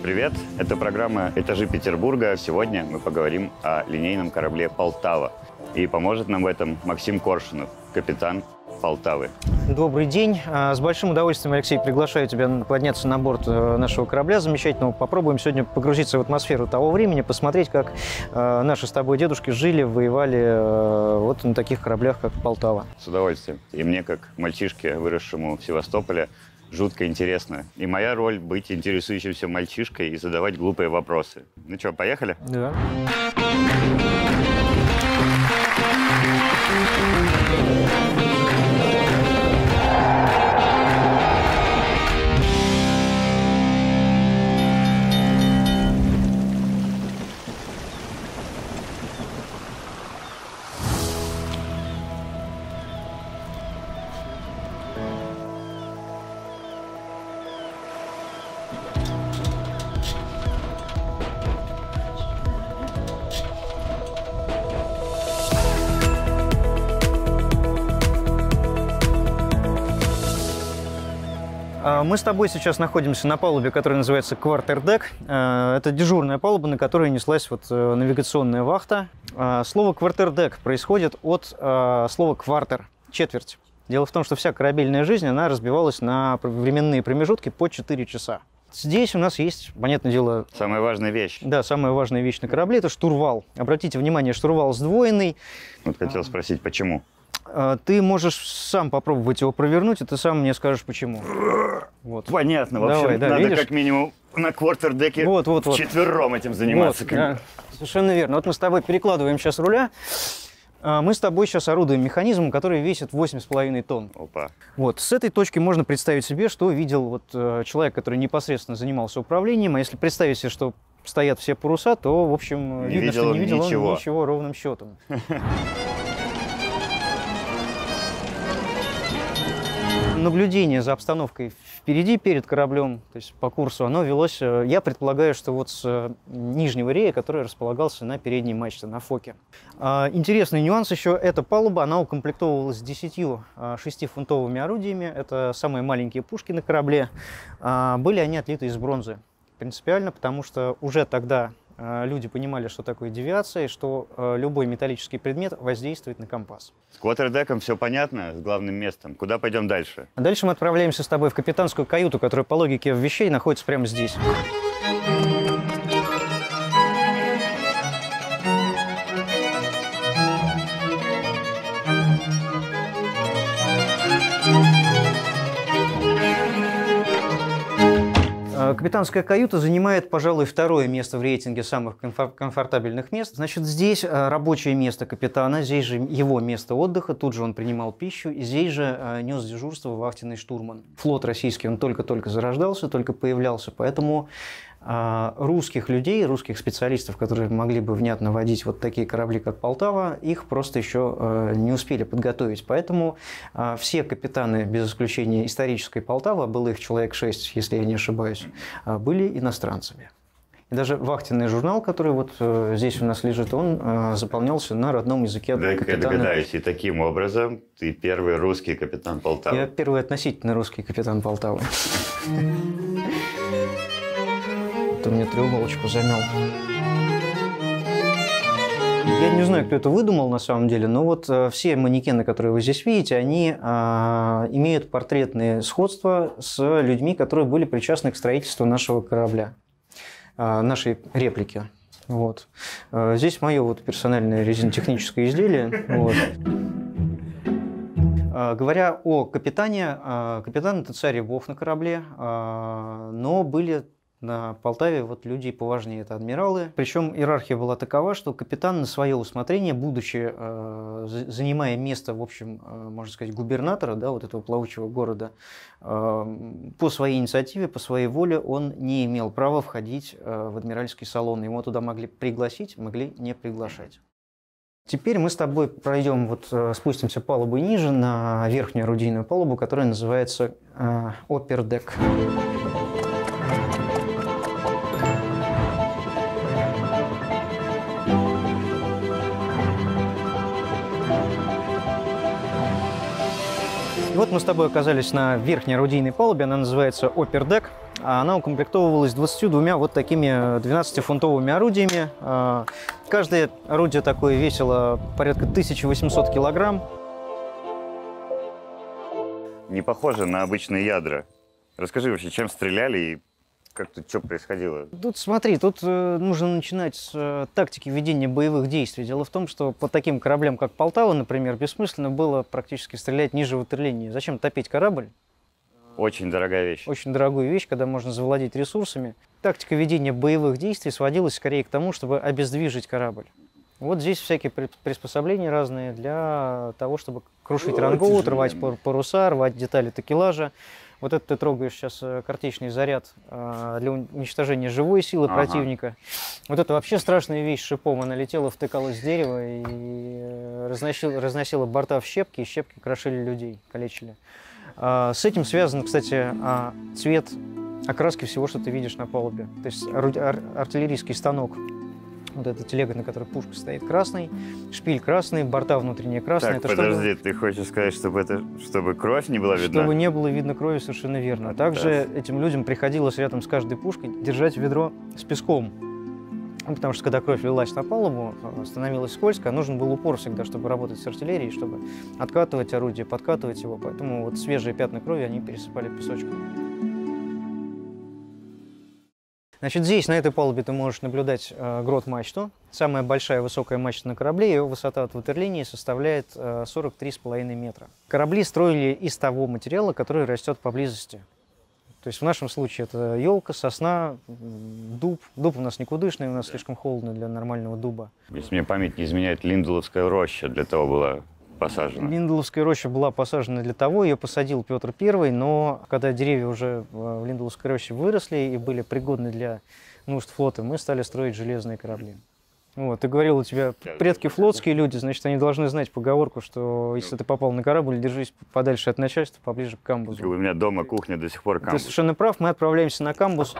привет! Это программа «Этажи Петербурга». Сегодня мы поговорим о линейном корабле «Полтава». И поможет нам в этом Максим Коршунов, капитан «Полтавы». Добрый день. С большим удовольствием, Алексей, приглашаю тебя подняться на борт нашего корабля замечательного. Попробуем сегодня погрузиться в атмосферу того времени, посмотреть, как наши с тобой дедушки жили, воевали вот на таких кораблях, как «Полтава». С удовольствием. И мне, как мальчишке, выросшему в Севастополе, жутко интересно. И моя роль — быть интересующимся мальчишкой и задавать глупые вопросы. Ну что, поехали? Да. Мы с тобой сейчас находимся на палубе, которая называется квартердек. Это дежурная палуба, на которой неслась вот навигационная вахта. Слово квартердек происходит от слова квартер, четверть. Дело в том, что вся корабельная жизнь, она разбивалась на временные промежутки по 4 часа. Здесь у нас есть, понятное дело... Самая важная вещь. Да, самая важная вещь на корабле – это штурвал. Обратите внимание, штурвал сдвоенный. Вот хотел спросить, почему? Ты можешь сам попробовать его провернуть, и ты сам мне скажешь, почему. Вот. Понятно. В общем, Давай, да, надо видишь? как минимум на квартердеке вчетвером этим заниматься. Вот, да, совершенно верно. Вот мы с тобой перекладываем сейчас руля. Мы с тобой сейчас орудуем механизмом, который весит 8,5 тонн. Опа. Вот. С этой точки можно представить себе, что видел вот человек, который непосредственно занимался управлением. А если представить себе, что стоят все паруса, то, в общем, видно, что не видел он ничего ровным счетом. Наблюдение за обстановкой впереди, перед кораблем, то есть по курсу, оно велось, я предполагаю, что вот с нижнего рея, который располагался на передней мачте, на фоке. Интересный нюанс еще, эта палуба, она укомплектовывалась 10 6-фунтовыми орудиями, это самые маленькие пушки на корабле. Были они отлиты из бронзы, принципиально, потому что уже тогда люди понимали, что такое девиация, и что любой металлический предмет воздействует на компас. С квартердеком все понятно, с главным местом. Куда пойдем дальше? Дальше мы отправляемся с тобой в капитанскую каюту, которая по логике вещей находится прямо здесь. Капитанская каюта занимает, пожалуй, второе место в рейтинге самых комфортабельных мест. Значит, здесь рабочее место капитана, здесь же его место отдыха, тут же он принимал пищу, и здесь же нес дежурство вахтенный штурман. Флот российский, он только-только зарождался, только появлялся, поэтому русских людей, русских специалистов, которые могли бы внятно водить вот такие корабли, как «Полтава», их просто еще не успели подготовить. Поэтому все капитаны, без исключения исторической «Полтавы», было их человек 6, если я не ошибаюсь, были иностранцами. И даже вахтенный журнал, который вот здесь у нас лежит, он заполнялся на родном языке капитана. Я догадаюсь, и таким образом ты первый русский капитан «Полтавы». Я первый относительно русский капитан «Полтавы». Ты мне треуголочку замял. Я не знаю, кто это выдумал на самом деле, но вот все манекены, которые вы здесь видите, они имеют портретные сходства с людьми, которые были причастны к строительству нашего корабля, нашей реплики. Вот. Здесь мое вот персональное резинотехническое изделие. Вот. Говоря о капитане, капитан – это царь и бог на корабле, но были на «Полтаве вот люди поважнее, это адмиралы. Причем иерархия была такова, что капитан на свое усмотрение, будучи, занимая место, в общем, можно сказать, губернатора, да, вот этого плавучего города, по своей инициативе, по своей воле он не имел права входить в адмиральский салон. Его туда могли пригласить, могли не приглашать. Теперь мы с тобой пройдем, вот спустимся палубой ниже на верхнюю орудийную палубу, которая называется опердек. Вот мы с тобой оказались на верхней орудийной палубе, она называется Upper Deck. Она укомплектовывалась 22 вот такими 12-фунтовыми орудиями. Каждое орудие такое весило порядка 1800 килограмм. Не похоже на обычные ядра. Расскажи вообще, чем стреляли и как тут что происходило? Тут смотри, тут нужно начинать с тактики ведения боевых действий. Дело в том, что по таким кораблям, как Полтава, например, бессмысленно было практически стрелять ниже ватерлинии. Зачем топить корабль? Очень дорогая вещь. Очень дорогую вещь, когда можно завладеть ресурсами. Тактика ведения боевых действий сводилась скорее к тому, чтобы обездвижить корабль. Вот здесь всякие приспособления разные для того, чтобы крушить рангоут, рвать паруса, рвать детали такелажа. Вот это ты трогаешь сейчас картечный заряд для уничтожения живой силы противника. Вот это вообще страшная вещь с шипом. Она летела, втыкалась в дерево и разносила борта в щепки, и щепки крошили людей, калечили. С этим связан, кстати, цвет окраски всего, что ты видишь на палубе. То есть артиллерийский станок. Вот эта телега, на которой пушка стоит, красный, шпиль красный, борта внутренние красные. Так, это подожди, ты хочешь сказать, чтобы кровь не была видна? Чтобы не было видно крови, совершенно верно. Также этим людям приходилось рядом с каждой пушкой держать ведро с песком. Потому что когда кровь лилась на палубу, становилось скользко, нужен был упор всегда, чтобы работать с артиллерией, чтобы откатывать орудие, подкатывать его. Поэтому вот свежие пятна крови они пересыпали песочком. Значит, здесь, на этой палубе, ты можешь наблюдать грот-мачту. Самая большая высокая мачта на корабле, ее высота от ватерлинии составляет 43,5 метра. Корабли строили из того материала, который растет поблизости. То есть в нашем случае это елка, сосна, дуб. Дуб у нас никудышный, у нас слишком холодно для нормального дуба. Если мне память не изменяет, Линдуловская роща для того была посажена. Линдуловская роща была посажена для того, ее посадил Петр I, но когда деревья уже в Линдуловской роще выросли и были пригодны для нужд флота, мы стали строить железные корабли. Вот, ты говорил, у тебя предки флотские люди, значит, они должны знать поговорку, что если ты попал на корабль, держись подальше от начальства, поближе к камбузу. У меня дома кухня до сих пор камбуз. Ты совершенно прав, мы отправляемся на камбуз.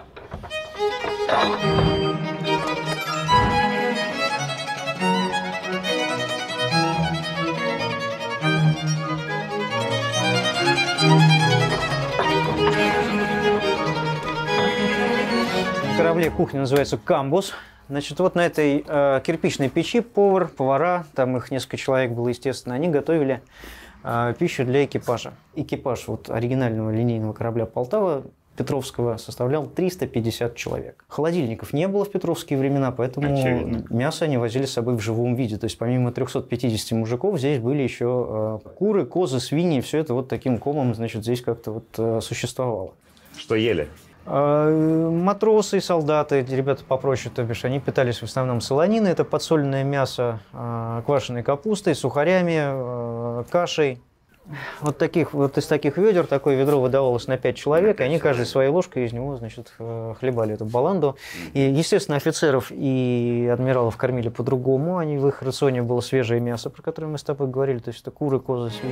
На корабле кухня называется камбуз. Значит, вот на этой кирпичной печи повара, там их несколько человек было, естественно, они готовили пищу для экипажа. Экипаж вот оригинального линейного корабля «Полтава» Петровского составлял 350 человек. Холодильников не было в петровские времена, поэтому мясо они возили с собой в живом виде. То есть помимо 350 мужиков здесь были еще куры, козы, свиньи. Все это вот таким комом, значит, здесь как-то вот существовало. Что ели? Матросы и солдаты, ребята попроще, то бишь, они питались в основном солониной, это подсоленное мясо, квашеной капустой, сухарями, кашей. Вот из таких ведер такое ведро выдавалось на 5 человек, и они каждой своей ложкой из него, значит, хлебали эту баланду. И, естественно, офицеров и адмиралов кормили по-другому, в их рационе было свежее мясо, про которое мы с тобой говорили, то есть это куры, козы, свиньи.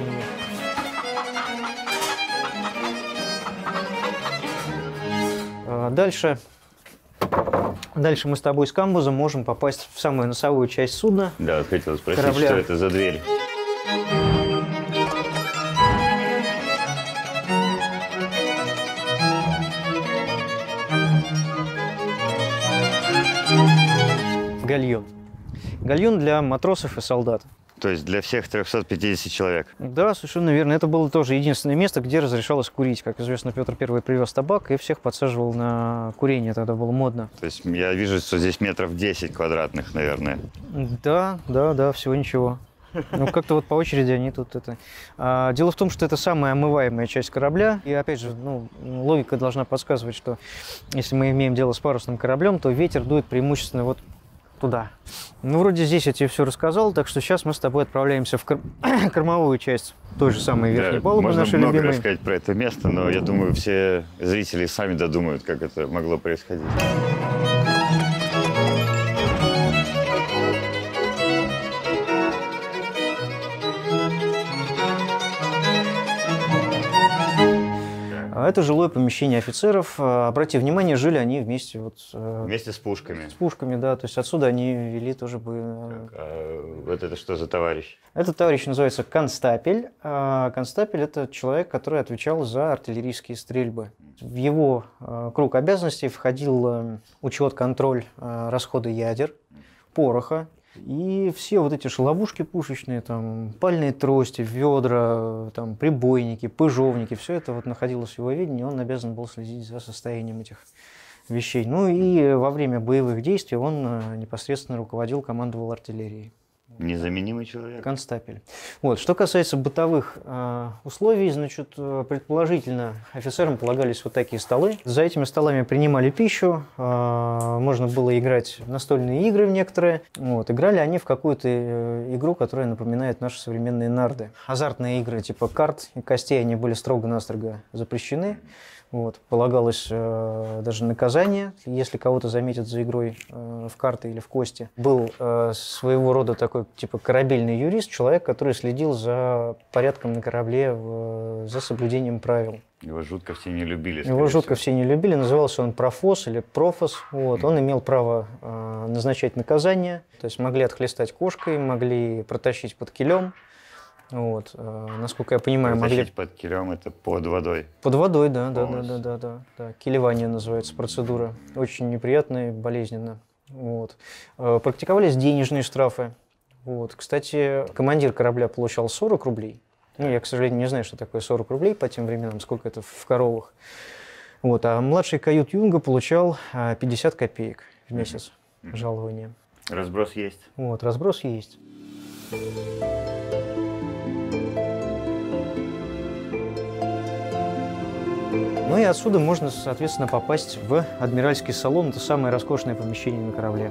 Дальше мы с тобой с камбуза можем попасть в самую носовую часть судна. Да, хотел спросить, корабля. Что это за дверь? Гальюн. Гальюн для матросов и солдат. То есть для всех 350 человек? Да, совершенно верно. Это было тоже единственное место, где разрешалось курить. Как известно, Петр I привез табак и всех подсаживал на курение. Тогда было модно. То есть я вижу, что здесь метров 10 квадратных, наверное. Да, всего ничего. Ну, как-то вот по очереди они тут это... Дело в том, что это самая омываемая часть корабля. И, опять же, логика должна подсказывать, что если мы имеем дело с парусным кораблем, то ветер дует преимущественно вот туда. Ну, вроде здесь я тебе все рассказал, так что сейчас мы с тобой отправляемся в кормовую часть той же самой верхней палубы нашей любимой. Можно много рассказать про это место, но я думаю, все зрители сами додумают, как это могло происходить. Это жилое помещение офицеров. Обратите внимание, жили они вместе вот, Вместе с пушками. с пушками, да. То есть отсюда они вели тоже бы... Вот это что за товарищ? Этот товарищ называется констапель. Констапель – это человек, который отвечал за артиллерийские стрельбы. В его круг обязанностей входил учет, контроль расхода ядер, пороха. И все вот эти шаловушки пушечные, там, пальные трости, ведра, там, прибойники, пыжовники, все это вот находилось в его ведении, он обязан был следить за состоянием этих вещей. Ну и во время боевых действий он непосредственно руководил, командовал артиллерией. Незаменимый человек. Констапель. Вот. Что касается бытовых условий, значит, предположительно, офицерам полагались вот такие столы. За этими столами принимали пищу, можно было играть в настольные игры в некоторые. Вот. Играли они в какую-то игру, которая напоминает наши современные нарды. Азартные игры типа карт и костей, они были строго-настрого запрещены. Вот. Полагалось даже наказание, если кого-то заметят за игрой в карты или в кости. Был своего рода такой типа корабельный юрист, человек, который следил за порядком на корабле, за соблюдением правил. Его жутко все не любили. Его жутко все не любили, назывался он профос или профос. Вот. Он имел право назначать наказание, то есть могли отхлестать кошкой, могли протащить под килем. Вот. Насколько я понимаю, могли... под килем, это под водой. Под водой, да. Килевание называется процедура. Очень неприятно и болезненно. Вот. Практиковались денежные штрафы. Вот. Кстати, командир корабля получал 40 рублей. Ну, я, к сожалению, не знаю, что такое 40 рублей по тем временам, сколько это в коровах. Вот. А младший кают-юнга получал 50 копеек в месяц жалования. Разброс есть. Вот, разброс есть. Ну и отсюда можно, соответственно, попасть в адмиральский салон. Это самое роскошное помещение на корабле.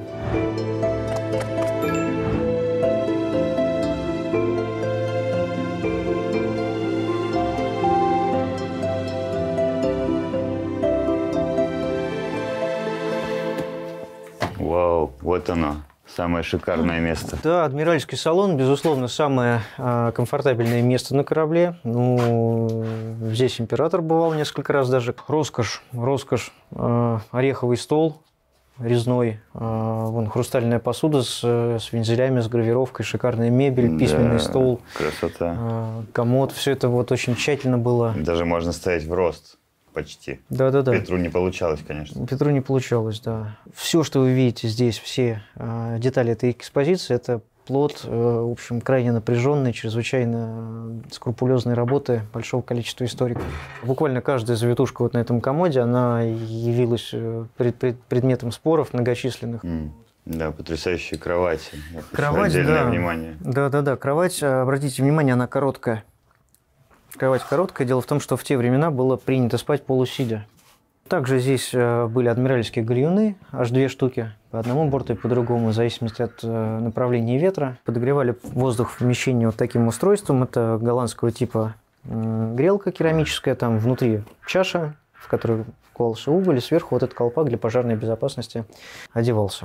Вау, вот оно. Самое шикарное место. Да, адмиральский салон, безусловно, самое комфортабельное место на корабле. Ну, здесь император бывал несколько раз даже. Роскошь, ореховый стол резной, вон хрустальная посуда с вензелями, с гравировкой, шикарная мебель, письменный стол. Красота. Комод, все это вот очень тщательно было. Даже можно ставить в рост. Почти. Да. Петру не получалось, конечно. Петру не получалось, да. Все, что вы видите здесь, все детали этой экспозиции, это плод, в общем, крайне напряженной, чрезвычайно скрупулезной работы большого количества историков. Буквально каждая завитушка вот на этом комоде, она явилась предметом споров многочисленных. Да, потрясающие кровати. Кровать, отдельное да. внимание. Да. Кровать, обратите внимание, она короткая. Кровать короткая. Дело в том, что в те времена было принято спать полусидя. Также здесь были адмиральские гальюны, аж 2 штуки, по одному борту и по другому, в зависимости от направления ветра. Подогревали воздух в помещении вот таким устройством. Это голландского типа грелка керамическая, там внутри чаша, в которой вкладывался уголь, и сверху вот этот колпак для пожарной безопасности одевался.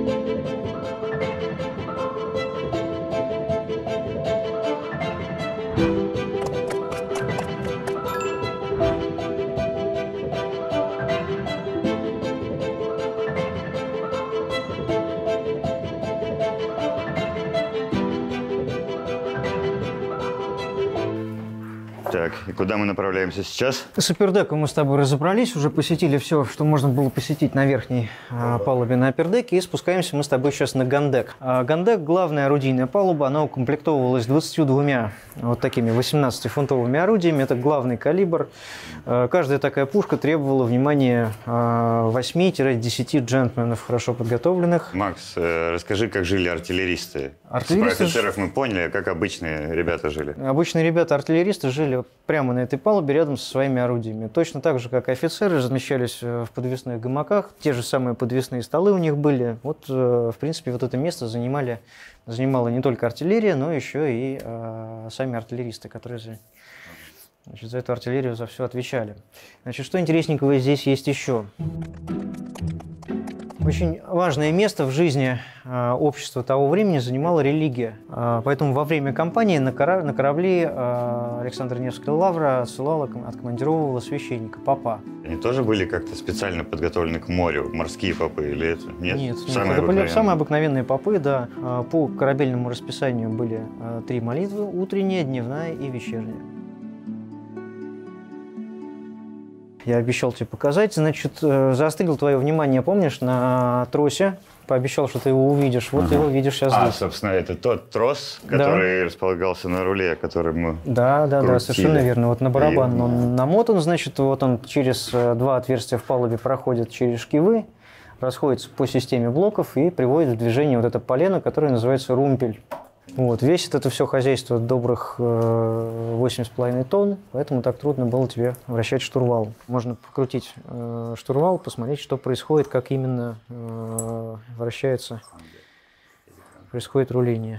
Так, и куда мы направляемся сейчас? С аппердеком мы с тобой разобрались, уже посетили все, что можно было посетить на верхней палубе на аппердеке, и спускаемся мы с тобой сейчас на гандек. Гандек – главная орудийная палуба, она укомплектовывалась 22 вот такими 18-фунтовыми орудиями, это главный калибр. Каждая такая пушка требовала внимания 8-10 джентльменов, хорошо подготовленных. Макс, расскажи, как жили артиллеристы. Артиллеристы Про офицеров мы поняли, а как обычные ребята жили? Обычные ребята-артиллеристы жили прямо на этой палубе рядом со своими орудиями. Точно так же, как офицеры, размещались в подвесных гамаках. Те же самые подвесные столы у них были. Вот, в принципе, вот это место занимала не только артиллерия, но еще и сами артиллеристы, которые за эту артиллерию за все отвечали. Значит, что интересненького здесь есть еще? Очень важное место в жизни общества того времени занимала религия. Поэтому во время кампании на корабле Александра Невская лавра отсылала, откомандировывала священника, попа. Они тоже были как-то специально подготовлены к морю, морские попы или это? Нет, Нет, самые это были обыкновенные. самые обыкновенные попы, да. По корабельному расписанию были 3 молитвы: утренняя, дневная и вечерняя. Я обещал тебе показать. Значит, заострил твое внимание, помнишь, на тросе. Пообещал, что ты его увидишь. Вот ты его видишь сейчас здесь. Собственно, это тот трос, который располагался на руле, который мы Да, крутили. совершенно верно. Вот на барабан он намотан, значит, вот он через 2 отверстия в палубе проходит через шкивы, расходится по системе блоков и приводит в движение вот это полено, которое называется румпель. Вот. Весит это все хозяйство добрых 8,5 тонн, поэтому так трудно было тебе вращать штурвал. Можно покрутить штурвал, посмотреть, что происходит, как именно вращается, происходит руление.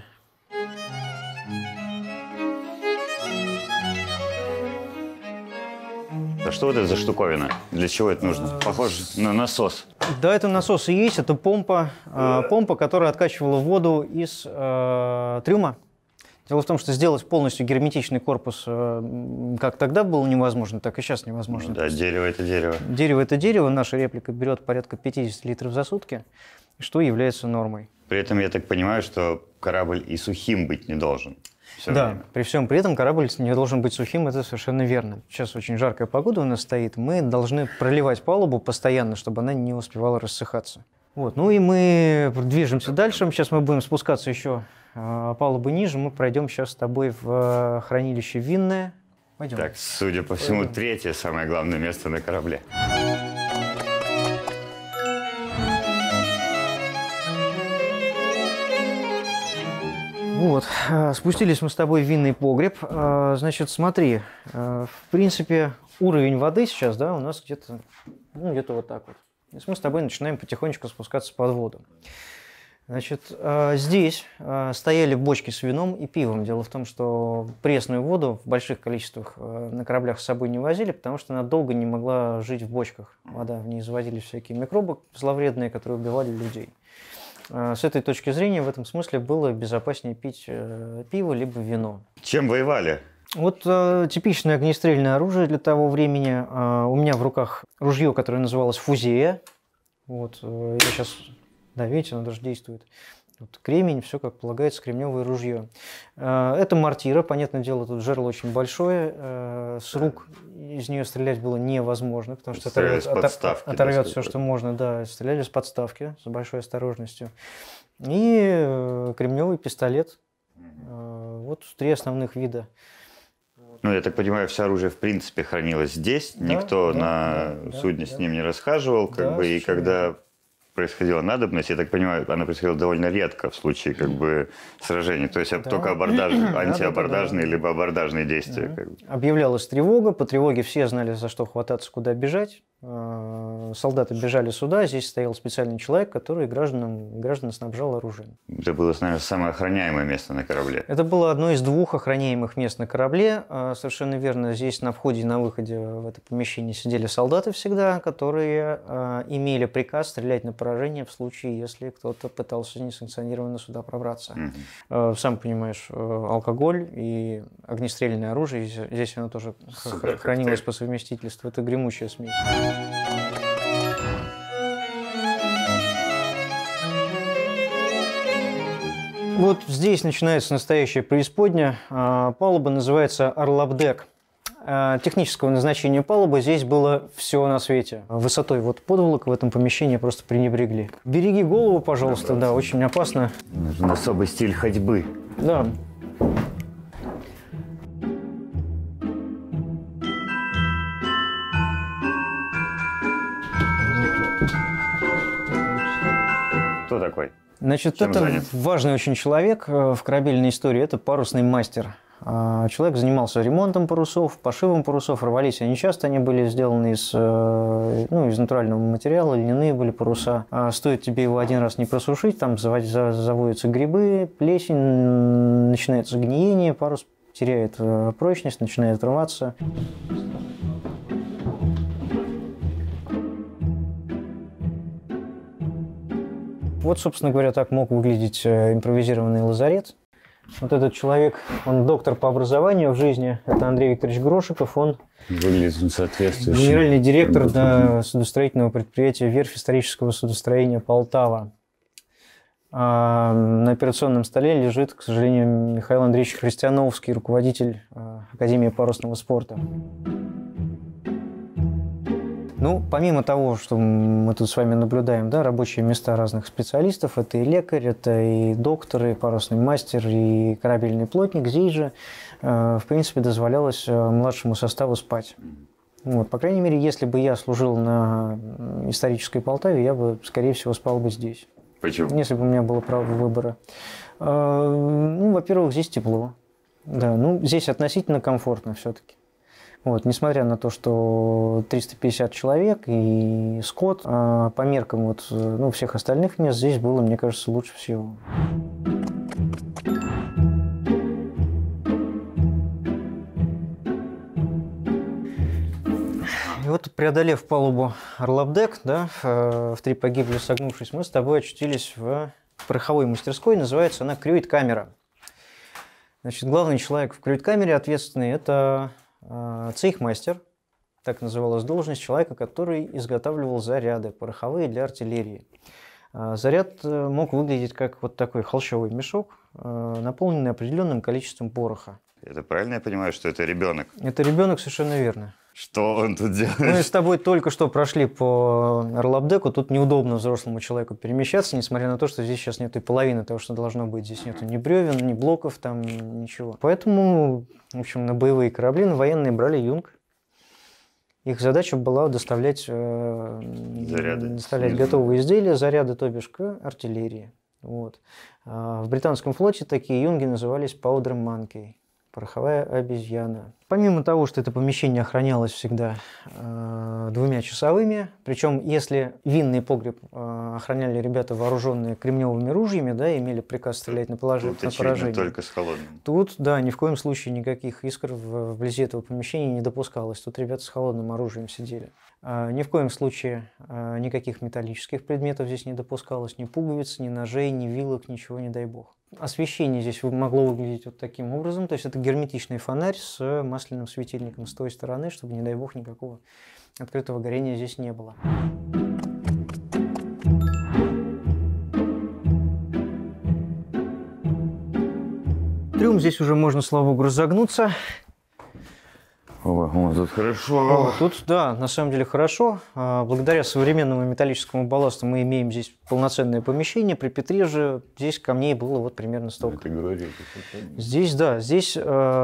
А что вот это за штуковина? Для чего это нужно? Похоже на насос. Да, это насос и есть, это помпа, которая откачивала воду из трюма. Дело в том, что сделать полностью герметичный корпус, как тогда было невозможно, так и сейчас невозможно. Ну, да, дерево – это дерево. Дерево – это дерево, наша реплика берет порядка 50 литров за сутки, что является нормой. При этом я так понимаю, что корабль и сухим быть не должен. Да, при всем при этом корабль не должен быть сухим, это совершенно верно. Сейчас очень жаркая погода у нас стоит, мы должны проливать палубу постоянно, чтобы она не успевала рассыхаться. Вот. Ну и мы движемся дальше, сейчас мы будем спускаться еще палубы ниже, мы пройдем сейчас с тобой в хранилище винное. Пойдем. Так, судя по всему, третье самое главное место на корабле. Вот, спустились мы с тобой в винный погреб. Значит, смотри, в принципе, уровень воды сейчас, да, у нас где-то вот так вот. И мы с тобой начинаем потихонечку спускаться под воду. Значит, здесь стояли бочки с вином и пивом. Дело в том, что пресную воду в больших количествах на кораблях с собой не возили, потому что она долго не могла жить в бочках. Вода, в ней заводились всякие микробы зловредные, которые убивали людей. С этой точки зрения, в этом смысле, было безопаснее пить пиво либо вино. Чем воевали? Вот типичное огнестрельное оружие для того времени. У меня в руках ружье, которое называлось «Фузея». Вот, я сейчас... Да, видите, оно даже действует. Вот кремень, все как полагается, кремневое ружье. Это мортира, понятное дело, тут жерло очень большое. С рук из нее стрелять было невозможно, потому что оторвет все, что можно. Да, стреляли с подставки, с большой осторожностью. И кремневый пистолет. Вот 3 основных вида. Ну, я так понимаю, все оружие в принципе хранилось здесь. Да, никто на судне с ним не расхаживал, и когда происходила надобность, я так понимаю, она происходила довольно редко в случае сражений. То есть только антиабордажные либо абордажные действия. Объявлялась тревога, по тревоге все знали, за что хвататься, куда бежать. Солдаты бежали сюда, здесь стоял специальный человек, который граждан снабжал оружием. Это было, наверное, самое охраняемое место на корабле. Это было одно из 2 охраняемых мест на корабле. Совершенно верно, здесь на входе и на выходе в это помещение сидели солдаты всегда, которые имели приказ стрелять на поражение в случае, если кто-то пытался несанкционированно сюда пробраться. Сам понимаешь, алкоголь и огнестрельное оружие, здесь оно тоже хранилось по совместительству. Это гремучая смесь. Вот здесь начинается настоящая преисподня. Палуба называется «Орлабдек». Технического назначения палубы здесь было все на свете. Высотой подволок в этом помещении просто пренебрегли. Береги голову, пожалуйста, да, очень опасно. Нужен особый стиль ходьбы. Да. Кто такой? Значит, это важный очень человек в корабельной истории. Это парусный мастер. Человек занимался ремонтом парусов, пошивом парусов. Рвались они часто, они были сделаны из натурального материала, льняные были паруса. Стоит тебе его один раз не просушить, там заводятся грибы, плесень, начинается гниение, парус теряет прочность, начинает рваться. Вот, собственно говоря, так мог выглядеть импровизированный лазарет. Вот этот человек, он доктор по образованию в жизни, это Андрей Викторович Грошиков, он выглядит соответствующим. Генеральный директор судостроительного предприятия «Верфь исторического судостроения Полтава». А на операционном столе лежит, к сожалению, Михаил Андреевич Христиановский, руководитель Академии парусного спорта. Ну, помимо того, что мы тут с вами наблюдаем, да, рабочие места разных специалистов, это и лекарь, это и доктор, и парусный мастер, и корабельный плотник, здесь же, в принципе, дозволялось младшему составу спать. Вот, по крайней мере, если бы я служил на исторической Полтаве, я бы, скорее всего, спал бы здесь. Почему? Если бы у меня было право выбора. Ну, во-первых, здесь тепло. Да, ну, здесь относительно комфортно все-таки. Вот, несмотря на то, что 350 человек и скот, по меркам вот, ну, всех остальных мест здесь было, мне кажется, лучше всего. И вот, преодолев палубу Орлабдек, да, в 3 погибели согнувшись, мы с тобой очутились в пороховой мастерской, называется она крюит-камера. Значит, главный человек в крюит-камере ответственный – это цейхмастер, так называлась должность человека, который изготавливал заряды пороховые для артиллерии. Заряд мог выглядеть как вот такой холщовый мешок, наполненный определенным количеством пороха. Это правильно я понимаю, что это ребенок? Это ребенок, совершенно верно. Что он тут делает? Мы с тобой только что прошли по Орлабдеку, тут неудобно взрослому человеку перемещаться, несмотря на то, что здесь сейчас нет и половины того, что должно быть. Здесь нету ни бревен, ни блоков, там ничего. Поэтому, в общем, на боевые корабли, на военные брали юнг. Их задача была доставлять готовые изделия, заряды, то бишь, к артиллерии. Вот. В британском флоте такие юнги назывались powder monkey. Пороховая обезьяна. Помимо того, что это помещение охранялось всегда 2 часовыми, причем если винный погреб охраняли ребята, вооруженные кремневыми ружьями, да, имели приказ стрелять на поражение. Тут, очевидно, только с холодным. Тут, да, ни в коем случае никаких искр вблизи этого помещения не допускалось. Тут ребята с холодным оружием сидели. Ни в коем случае никаких металлических предметов здесь не допускалось. Ни пуговиц, ни ножей, ни вилок, ничего, не дай бог. Освещение здесь могло выглядеть вот таким образом. То есть это герметичный фонарь с масляным светильником с той стороны, чтобы, не дай бог, никакого открытого горения здесь не было. Трюм здесь уже можно, слава богу, разогнуться. О, тут хорошо. Тут, да, на самом деле хорошо. Благодаря современному металлическому балласту мы имеем здесь полноценное помещение. При Петре же здесь камней было вот примерно столько. Здесь, да, здесь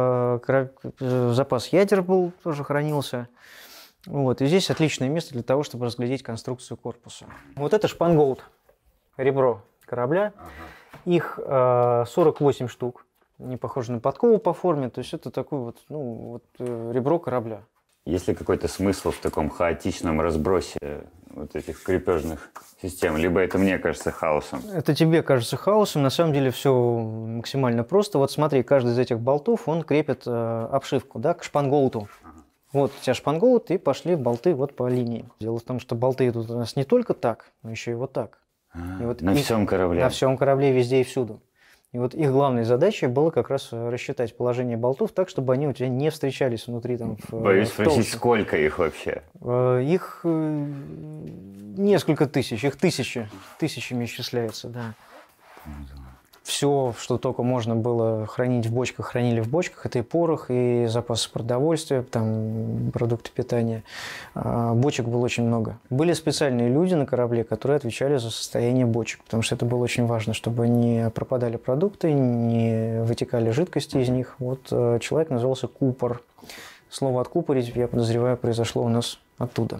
запас ядер был, тоже хранился. Вот, и здесь отличное место для того, чтобы разглядеть конструкцию корпуса. Вот это шпангоут, ребро корабля. Их 48 штук. Не похоже на подкову по форме, то есть это такой вот, ну, вот ребро корабля. Есть ли какой-то смысл в таком хаотичном разбросе вот этих крепежных систем? Либо это мне кажется хаосом? Это тебе кажется хаосом, на самом деле все максимально просто. Вот смотри, каждый из этих болтов, он крепит обшивку, да, к шпангоуту. Вот у тебя шпангоут, и пошли болты вот по линии. Дело в том, что болты идут у нас не только так, но еще и вот так. И вот на всем корабле? На всем корабле, везде и всюду. И вот их главной задачей было как раз рассчитать положение болтов так, чтобы они у тебя не встречались внутри. Там, Боюсь спросить, сколько их вообще? Их несколько тысяч, их тысячами исчисляется, да. Все, что только можно было хранить в бочках, хранили в бочках. Это и порох, и запасы продовольствия, там, продукты питания. Бочек было очень много. Были специальные люди на корабле, которые отвечали за состояние бочек, потому что это было очень важно, чтобы не пропадали продукты, не вытекали жидкости из них. Вот человек назывался купор. Слово «откупорить», я подозреваю, произошло у нас оттуда.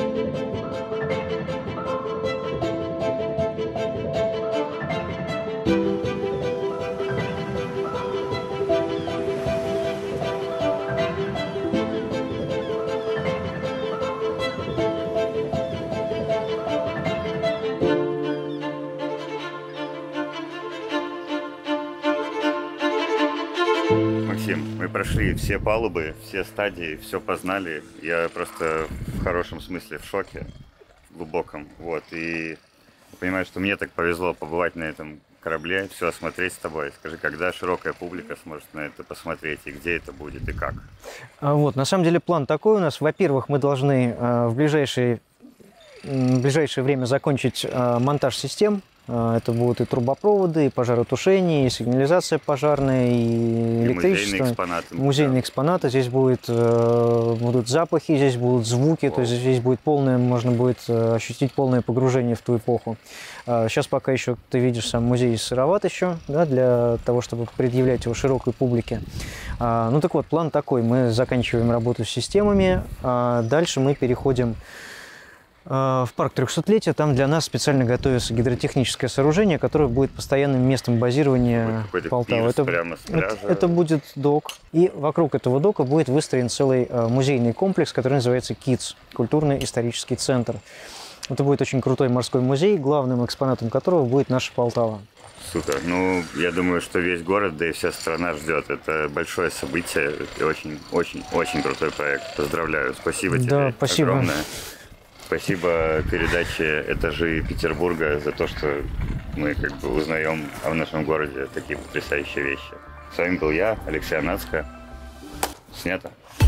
Мы прошли все палубы, все стадии, все познали. Я просто в хорошем смысле в шоке, глубоком. Вот. И понимаю, что мне так повезло побывать на этом корабле, все осмотреть с тобой. Скажи, когда широкая публика сможет на это посмотреть, и где это будет, и как? Вот, на самом деле план такой у нас. Во-первых, мы должны в ближайшее время закончить монтаж систем. Это будут и трубопроводы, и пожаротушение, и сигнализация пожарная, и электричество. Музейные экспонаты. Здесь будут запахи, здесь будут звуки, то есть здесь будет можно будет ощутить полное погружение в ту эпоху. Сейчас пока еще, ты видишь, сам музей сыроват еще, да, для того, чтобы предъявлять его широкой публике. Ну так вот, план такой. Мы заканчиваем работу с системами, дальше мы переходим в парк 300-летия. Там для нас специально готовится гидротехническое сооружение, которое будет постоянным местом базирования Полтавы. Это будет док. И вокруг этого дока будет выстроен целый музейный комплекс, который называется КИЦ – культурно-исторический центр. Это будет очень крутой морской музей, главным экспонатом которого будет наша Полтава. Супер. Ну, я думаю, что весь город, да и вся страна ждет. Это большое событие. Это очень крутой проект. Поздравляю. Спасибо тебе спасибо. Огромное. Спасибо передаче «Этажи Петербурга» за то, что мы узнаем о нашем городе такие потрясающие вещи. С вами был я, Алексей Анацко. Снято.